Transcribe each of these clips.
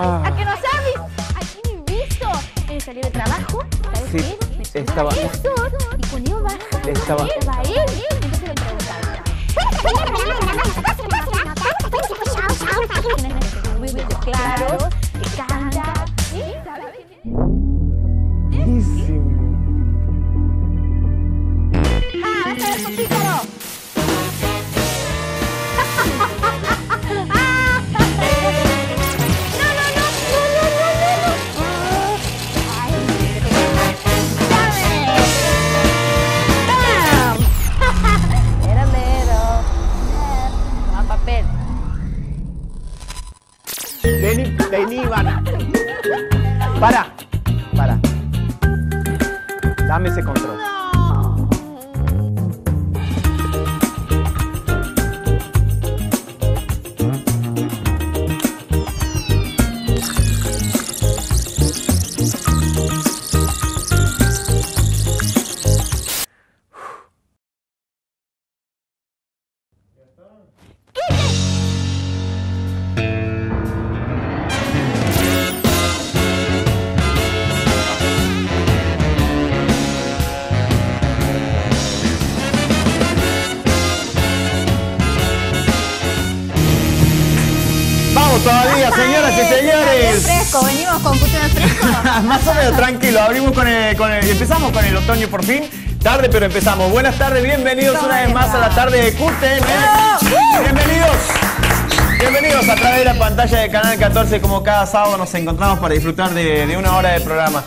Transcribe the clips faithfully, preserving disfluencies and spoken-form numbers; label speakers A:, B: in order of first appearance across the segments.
A: Ah.
B: ¿A que no sabes? Aquí me visto. En salir de trabajo, ¿sabes
A: Sí,
B: qué? Me
A: estaba-
B: eso. Y cuando yo bajo,
A: Estaba-
B: va él. Entonces lo traigo tarde. Claro, que canta. ¿Sí? ¿Sabes quién es?
A: Buenísimo.
B: ¡Ah, vas a ver tu pícaro!
A: Vení, vení, Ivana. Para, para. Dame ese control. Todavía, señoras y señores.
B: Fresco, venimos con cuestiones fresco.
A: Más o menos tranquilo, abrimos con el, con el, empezamos con el otoño por fin. Tarde, pero empezamos. Buenas tardes, bienvenidos una vez más a la tarde de Q T N. Bienvenidos. Bienvenidos a través de la pantalla de Canal catorce, como cada sábado nos encontramos para disfrutar de, de una hora de programa.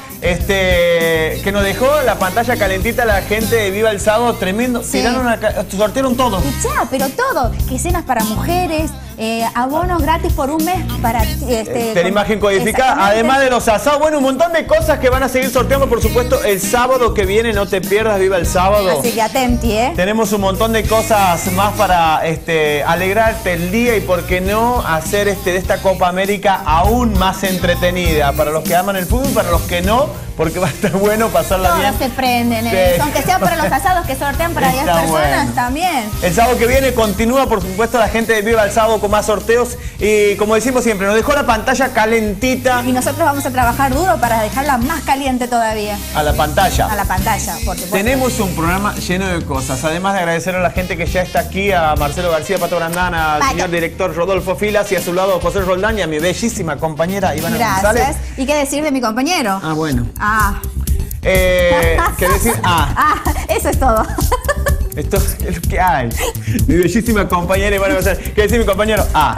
A: Este, que nos dejó la pantalla calentita la gente de Viva el Sábado, tremendo.
B: Sí.
A: Tiraron a, sortearon todo.
B: Escuchá, pero todo. Que cenas para mujeres, eh, abonos gratis por un mes para... Este,
A: Este, la imagen codificada, además de los asados. Bueno, un montón de cosas que van a seguir sorteando, por supuesto, el sábado que viene. No te pierdas, Viva el Sábado.
B: Así que atenti, ¿eh?
A: Tenemos un montón de cosas más para este, alegrarte el día y, por qué no, hacer este, de esta Copa América aún más entretenida. Para los que aman el fútbol, para los que no, porque va a estar bueno pasarla
B: Todos
A: bien.
B: se prenden,
A: Sí.
B: ¿eh? Aunque sea para los asados que sortean para diez
A: Está
B: personas
A: bueno.
B: también.
A: El sábado que viene continúa, por supuesto, la gente de Viva el Sábado con más sorteos. Y como decimos siempre, nos dejó la pantalla calentita
B: Y nosotros vamos a trabajar duro para dejarla más caliente todavía.
A: a la pantalla.
B: A la pantalla, por supuesto.
A: Tenemos un programa lleno de cosas. Además de agradecer a la gente que ya está aquí, a Marcelo García, Pato Brandana, al
B: Pato.
A: señor director Rodolfo Filas y a su lado José Roldán y a mi bellísima compañera Ivana González.
B: Gracias. ¿Y qué decir de mi compañero?
A: Ah, bueno.
B: Ah.
A: Eh, ¿Qué decir? Ah,
B: Ah, eso es todo.
A: esto es lo que hay. Mi bellísima compañera Ivana González. ¿Qué decir mi compañero? Ah.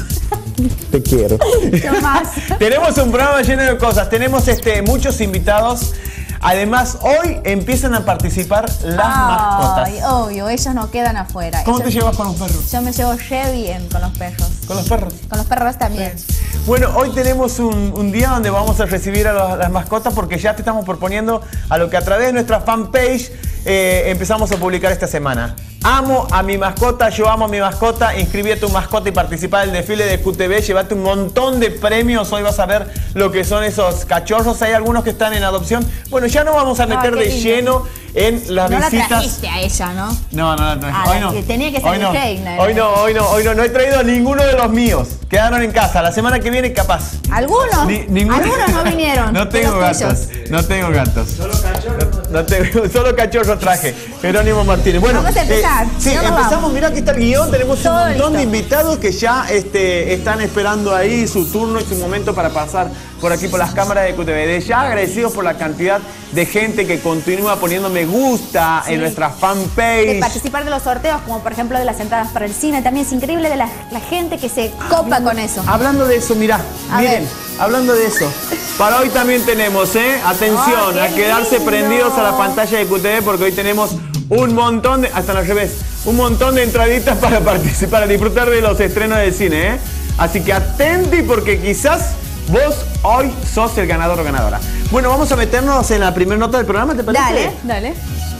A: Te quiero.
B: ¿Qué más?
A: Tenemos un programa lleno de cosas. Tenemos este, muchos invitados. Además, hoy empiezan a participar las mascotas.
B: Ay, obvio, ellos no quedan afuera.
A: ¿Cómo
B: Ellos-
A: te llevas con los perros?
B: Yo me llevo re bien con los perros.
A: ¿Con los perros?
B: Con los perros también.
A: Bueno, hoy tenemos un, un día donde vamos a recibir a los- las mascotas porque ya te estamos proponiendo a lo que a través de nuestra fanpage eh, empezamos a publicar esta semana. Amo a mi mascota, yo amo a mi mascota. Inscribí a tu mascota y participa del desfile de Q T V. Llévate un montón de premios. Hoy vas a ver lo que son esos cachorros. Hay algunos que están en adopción. Bueno, ya no vamos a meter
B: Ah, qué
A: de
B: lindo.
A: lleno en las
B: No la
A: visitas.
B: trajiste a ella, ¿no?
A: No, no, no.
B: Ah,
A: hoy
B: la
A: no.
B: que tenía que ser
A: hoy no.
B: Heiner.
A: Hoy no, hoy no, hoy no. No he traído a ninguno de los míos. Quedaron en casa. La semana que viene, capaz.
B: ¿Algunos?
A: Ni- ninguno.
B: Algunos no vinieron.
A: No
B: de
A: tengo
B: los
A: gatos.
B: tuyos.
A: No tengo gatos. Solo cachorros. No, no tengo, solo cachorros traje. Jerónimo Martínez. Bueno,
B: Vamos a empezar.
A: eh, sí,
B: Si no, no
A: empezamos.
B: vamos.
A: Mirá, aquí está el guión. Tenemos un
B: Todo
A: montón
B: listo.
A: de invitados que ya este, están esperando ahí su turno y su momento para pasar por aquí por las cámaras de Q T V. De ya agradecidos por la cantidad de gente que continúa poniendo me gusta
B: Sí.
A: en nuestra
B: De
A: fanpage.
B: participar de los sorteos, como por ejemplo de las entradas para el cine. También es increíble de la, la gente que se copa con eso.
A: Hablando de eso, mirá,
B: A
A: miren,
B: ver.
A: hablando de eso. Para hoy también tenemos, ¿eh? Atención,
B: Ay, qué
A: a quedarse
B: lindo.
A: prendidos a la pantalla de Q T V porque hoy tenemos un montón de, hasta al revés, un montón de entraditas para participar, para disfrutar de los estrenos del cine, ¿eh? Así que atenti porque quizás vos hoy sos el ganador o ganadora. Bueno, vamos a meternos en la primera nota del programa, ¿te parece?
B: Dale, dale.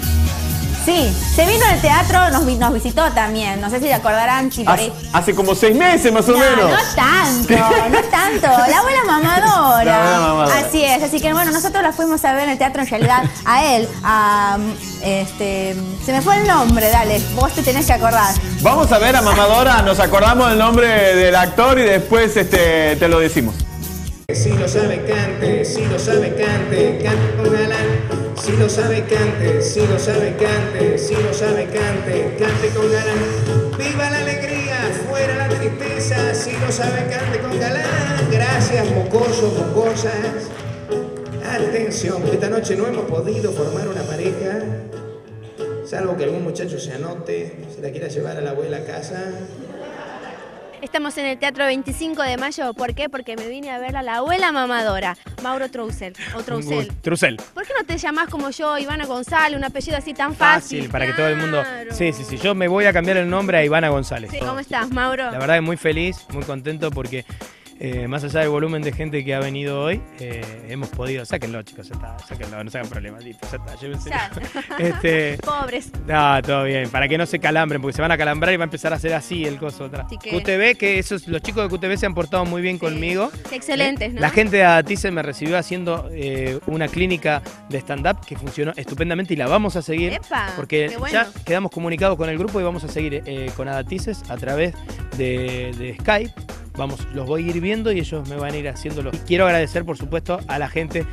B: Sí, se vino al teatro, nos, vi- nos visitó también. No sé si te acordarán. Si por
A: Hace,
B: ahí...
A: hace como seis meses más o
B: No,
A: menos.
B: no tanto, no tanto. La abuela mamadora.
A: La abuela mamadora.
B: Así es, así que bueno, nosotros la fuimos a ver en el teatro en realidad a él, a este, se me fue el nombre, dale, vos te tenés que acordar.
A: Vamos a ver a Mamadora, nos acordamos del nombre del actor y después este, te lo decimos.
C: Si lo sabe, cante, si lo sabe, cante, cante con galán. Si lo sabe, cante, si lo sabe, cante, si lo sabe, cante, cante con galán. Viva la alegría, fuera la tristeza, si lo sabe, cante con galán. Gracias, mocosos, mocosas. Atención, esta noche no hemos podido formar una pareja, salvo que algún muchacho se anote, se la quiera llevar a la abuela a casa.
B: Estamos en el Teatro veinticinco de mayo. ¿Por qué? Porque me vine a ver a la abuela mamadora, Mauro Trousel. O Trousel.
D: Trousel.
B: ¿Por qué no te llamás como yo, Ivana González, un apellido así tan fácil?
D: Fácil, para
B: claro.
D: que todo el mundo... Sí, sí, sí. Yo me voy a cambiar el nombre a Ivana González.
B: Sí, ¿cómo estás, Mauro?
D: La verdad es muy feliz, muy contento porque... Eh, más allá del volumen de gente que ha venido hoy, eh, hemos podido... Sáquenlo, chicos, ya está, sáquenlo, no se hagan problemas, listo, ya está, llévenselo. Este,
B: Pobres.
D: No, todo bien, para que no se calambren, porque se van a calambrar y va a empezar a hacer así el coso atrás.
B: Que...
D: Q T V, que esos, los chicos de Q T V se han portado muy bien sí. conmigo.
B: Excelentes, ¿no?
D: La gente de Adatices me recibió haciendo eh, una clínica de stand-up que funcionó estupendamente y la vamos a seguir.
B: Epa,
D: porque
B: bueno.
D: ya quedamos comunicados con el grupo y vamos a seguir eh, con Adatices a través de, de Skype. Vamos, los voy a ir viendo y ellos me van a ir haciéndolo. Y quiero agradecer, por supuesto, a la gente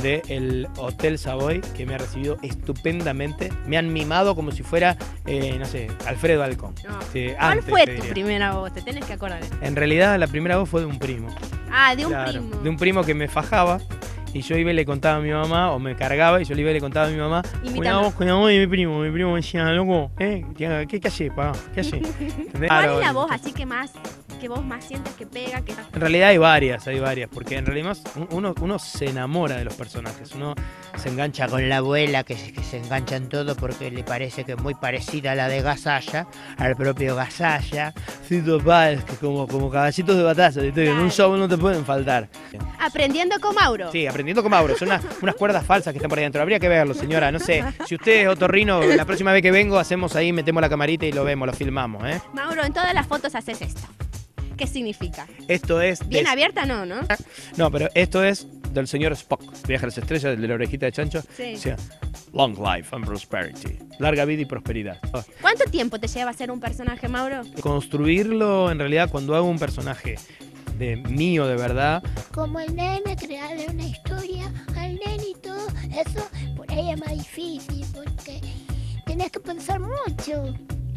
D: del Hotel Savoy, que me ha recibido estupendamente. Me han mimado como si fuera, eh, no sé, Alfredo Alcón.
B: No.
D: Sí,
B: ¿Cuál
D: antes,
B: fue
D: te
B: tu
D: diría.
B: primera voz? Te tenés que acordar.
D: En realidad, la primera voz fue de un primo.
B: Ah, de un
D: Claro,
B: primo.
D: De un primo que me fajaba. Y yo iba y le contaba a mi mamá, o me cargaba, y yo le iba y le contaba a mi mamá. Una voz con la voz de mi primo. Mi primo me decía, loco, ¿eh? ¿Qué, qué, qué haces, papá? ¿Qué haces?
B: ¿Cuál
D: Claro,
B: es la voz así que más, que vos más sientes que pega? Que...
D: En realidad hay varias, hay varias, porque en realidad uno, uno se enamora de los personajes, uno se engancha con la abuela, que se, que se engancha en todo porque le parece que es muy parecida a la de Gasalla, al propio Gasalla. Cito Páez, que como, como caballitos de batalla, ¿viste? En un show no te pueden faltar.
B: Aprendiendo con Mauro.
D: Sí, aprendiendo con Mauro, son unas, unas cuerdas falsas que están por ahí adentro, habría que verlo, señora, no sé, si usted es otorrino, la próxima vez que vengo hacemos ahí, metemos la camarita y lo vemos, lo filmamos, ¿eh?
B: Mauro, en todas las fotos haces esto. ¿Qué significa?
D: Esto es...
B: Bien
D: de...
B: abierta no, ¿no?
D: No, pero esto es del señor Spock, Viaje a las Estrellas, de la orejita de chancho.
B: Sí.
D: O sea, long life and prosperity. Larga vida y prosperidad.
B: ¿Cuánto tiempo te lleva a ser un personaje, Mauro?
D: Construirlo, en realidad, cuando hago un personaje de mío de verdad.
E: Como el nene, crearle una historia al nene y todo eso, por ahí es más difícil porque tenés que pensar mucho.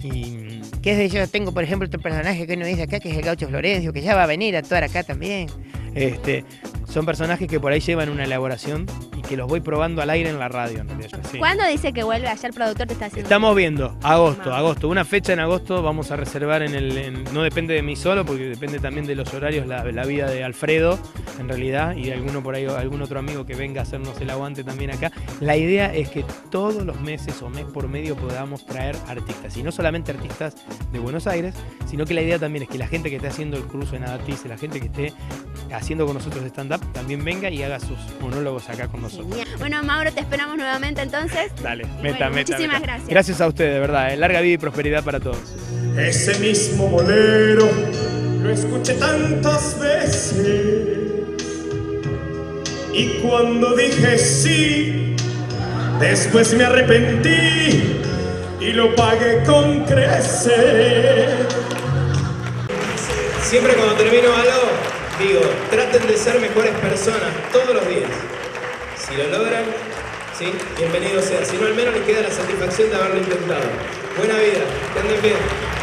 D: Y qué sé yo, tengo por ejemplo este personaje que uno dice acá, que es el Gaucho Florencio, que ya va a venir a actuar acá también. Este, son personajes que por ahí llevan una elaboración y que los voy probando al aire en la radio. En realidad, sí.
B: ¿Cuándo dice que vuelve? Allá el productor te está haciendo...
D: Estamos viendo, agosto, agosto. Una fecha en agosto vamos a reservar en el... En, no depende de mí solo, porque depende también de los horarios, la, la vida de Alfredo, en realidad, y de alguno por ahí, algún otro amigo que venga a hacernos el aguante también acá. La idea es que todos los meses o mes por medio podamos traer artistas. Y no solamente artistas de Buenos Aires, sino que la idea también es que la gente que esté haciendo el curso en Adatices, la gente que esté haciendo con nosotros stand-up, también venga y haga sus monólogos acá con nosotros.
B: Genial. Bueno, Mauro, te esperamos nuevamente entonces.
D: Dale,
B: Y
D: meta,
B: bueno,
D: meta.
B: Muchísimas
D: meta.
B: gracias.
D: Gracias a ustedes, de verdad. Eh. Larga vida y prosperidad para todos.
C: Ese mismo bolero lo escuché tantas veces y cuando dije sí, después me arrepentí y lo pagué con crecer. Siempre cuando termino algo, digo, traten de ser mejores personas todos los días. Si lo logran, sí, bienvenido sea. Si no, al menos les queda la satisfacción de haberlo intentado. Buena vida, que anden bien.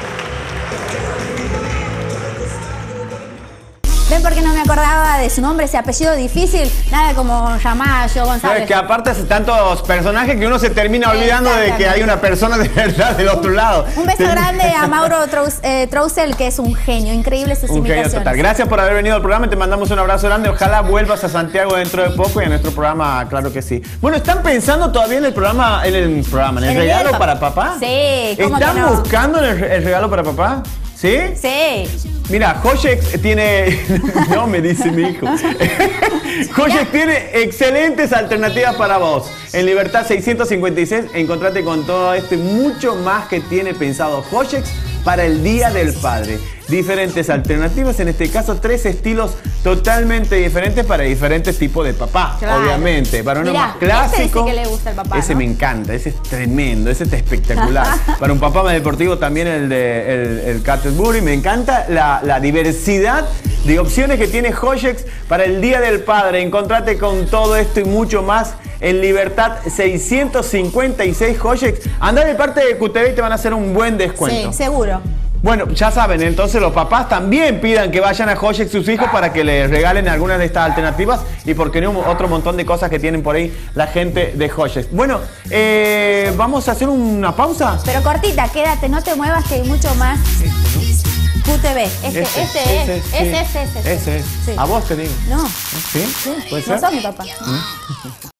B: ¿Ven por qué no me acordaba de su nombre, ese apellido difícil? Nada como llamar yo González.
A: Es que aparte hace tantos personajes que uno se termina olvidando de que hay una persona de verdad del otro lado.
B: Un beso grande a Mauro Trous, eh, Trousel, que es un genio, increíble sus
A: Un genio
B: imitaciones.
A: total. Gracias por haber venido al programa, te mandamos un abrazo grande. Ojalá vuelvas a Santiago dentro de poco y a nuestro programa, claro que sí. Bueno, ¿están pensando todavía en el programa, en el programa, en el,
B: ¿En el
A: regalo
B: día del
A: para papá?
B: Sí, ¿cómo
A: ¿Están
B: que no?
A: buscando el, el regalo para papá? ¿Sí?
B: Sí.
A: Mira, Joyex tiene... No, me dice mi hijo. Joyex tiene excelentes alternativas para vos. En Libertad seiscientos cincuenta y seis encontrate con todo esto y mucho más que tiene pensado Joyex para el Día del Padre. Diferentes alternativas, en este caso tres estilos totalmente diferentes para diferentes tipos de papá,
B: Claro.
A: obviamente. Para uno
B: Mirá,
A: más clásico,
B: ese dice que le gusta al papá,
A: ese
B: ¿no?
A: me encanta, ese es tremendo, ese es espectacular. Para un papá más deportivo también el de el, el Canterbury, me encanta la, la diversidad de opciones que tiene Joyex para el Día del Padre. Encontrate con todo esto y mucho más en Libertad seiscientos cincuenta y seis Joyex. Andá de parte de Q T V y te van a hacer un buen descuento.
B: Sí, seguro.
A: Bueno, ya saben, entonces los papás también pidan que vayan a Joyex sus hijos para que les regalen algunas de estas alternativas y porque no otro montón de cosas que tienen por ahí la gente de Joyex. Bueno, eh, vamos a hacer una pausa.
B: Pero cortita, quédate, no te muevas que hay mucho más. Q T V, este,
A: Ese,
B: este
A: ese,
B: es,
A: sí.
B: ese, ese, ese.
A: Ese es.
B: Sí.
A: A vos te digo.
B: No,
A: ¿Sí?
B: sí.
A: ¿Puede
B: No
A: ser?
B: sos mi papá.